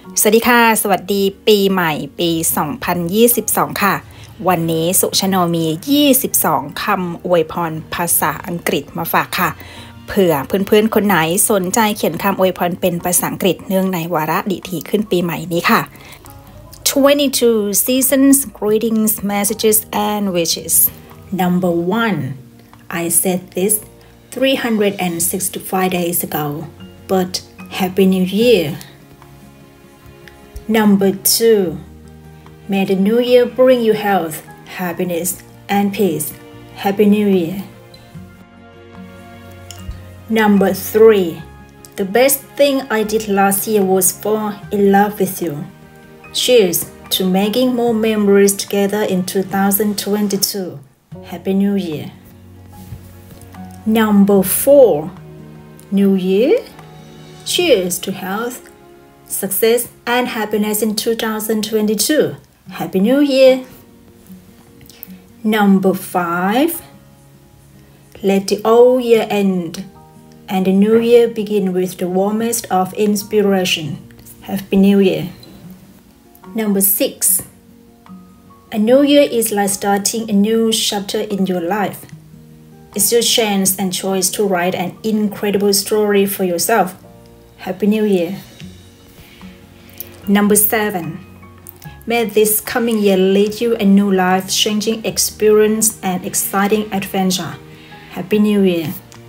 สวัสดีค่ะสวัสดีปีใหม่ปี2022ค่ะวันนี้สุชโนมี22คำอวยพรภาษาอังกฤษมาฝากค่ะเผื่อเพื่อนๆคนไหนสนใจเขียนคำอวยพรเป็นภาษาอังกฤษเนื่องในวาระดิถีขึ้นปีใหม่นี้ค่ะ22 seasons greetings messages and wishes Number 1 I said this 365 days ago but Happy New Year Number 2 May the new year bring you health, happiness, and peace. Happy New Year. Number 3 The best thing I did last year was fall in love with you. Cheers to making more memories together in 2022. Happy New Year. Number 4 New Year. Cheers to health, success and happiness in 2022. Happy New Year. Number 5 Let the old year end and the new year begin with the warmest of inspiration. Happy New Year. Number 6 A new year is like starting a new chapter in your life. It's your chance and choice to write an incredible story for yourself. Happy New Year. Number 7 May this coming year lead you a new life-changing experience and exciting adventure. Happy New Year.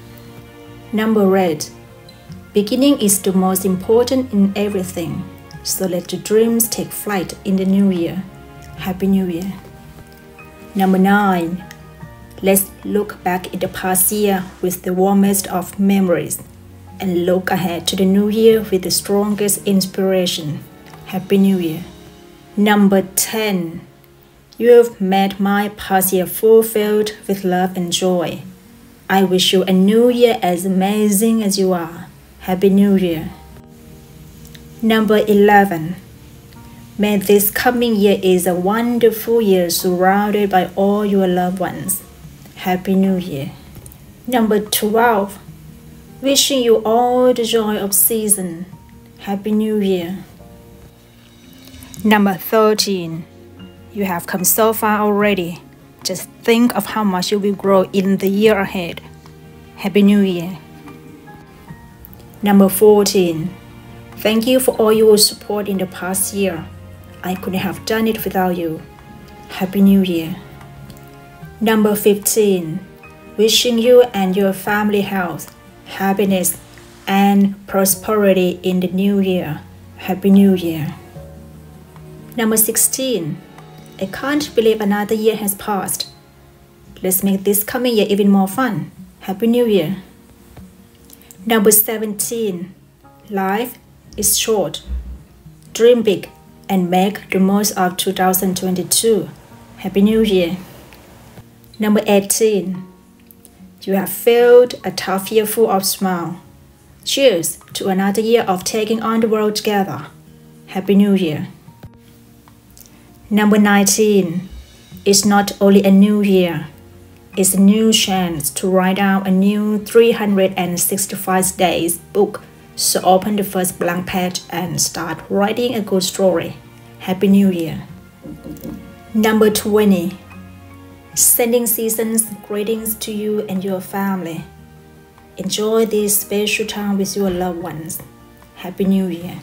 Number 8 Beginning is the most important in everything, so let your dreams take flight in the new year. Happy New Year. Number 9 Let's look back at the past year with the warmest of memories and look ahead to the new year with the strongest inspiration. Happy New Year. Number 10 You have made my past year fulfilled with love and joy. I wish you a new year as amazing as you are. Happy New Year. Number 11 May this coming year is a wonderful year surrounded by all your loved ones. Happy New Year. Number 12 Wishing you all the joy of season. Happy New Year. Number 13 You have come so far already. Just think of how much you will grow in the year ahead. Happy New Year. Number 14 Thank you for all your support in the past year. I couldn't have done it without you. Happy New Year. Number 15 Wishing you and your family health, happiness, and prosperity in the new year. Happy New Year. Number 16 I can't believe another year has passed. Let's make this coming year even more fun. Happy New Year. Number 17 Life is short. Dream big and make the most of 2022. Happy New Year. Number 18 You have failed a tough year full of smile. Cheers to another year of taking on the world together. Happy New Year. Number 19 It's not only a new year, it's a new chance to write down a new 365 days book. So open the first blank page and start writing a good story. Happy New Year. Number 20 Sending seasons greetings to you and your family. Enjoy this special time with your loved ones. Happy New Year.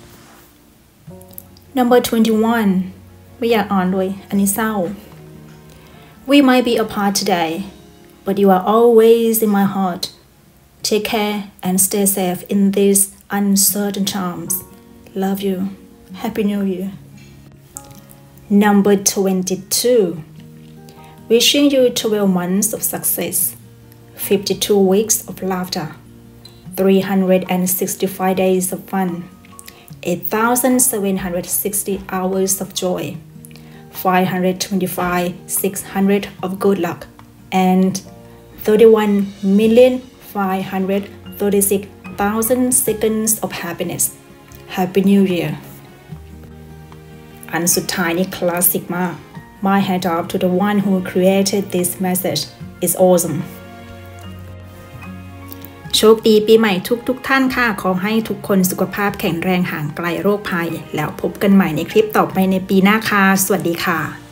Number 21 ไม่อยากอ่านเลยอันนี้เศร้า We might be apart today, but you are always in my heart. Take care and stay safe in these uncertain times. Love you. Happy New Year. Number 22 Wishing you 12 months of success, 52 weeks of laughter, 365 days of fun, 8,760 hours of joy, 525,600 of good luck, and 31,536,000 seconds of happiness. Happy New Year. อันสุดท้ายนี่คลาสสิกมาก My hat off to the one who created this message. It's awesome. โชคดีปีใหม่ทุกท่านค่ะขอให้ทุกคนสุขภาพแข็งแรงห่างไกลโรคภัยแล้วพบกันใหม่ในคลิปต่อไปในปีหน้าค่ะสวัสดีค่ะ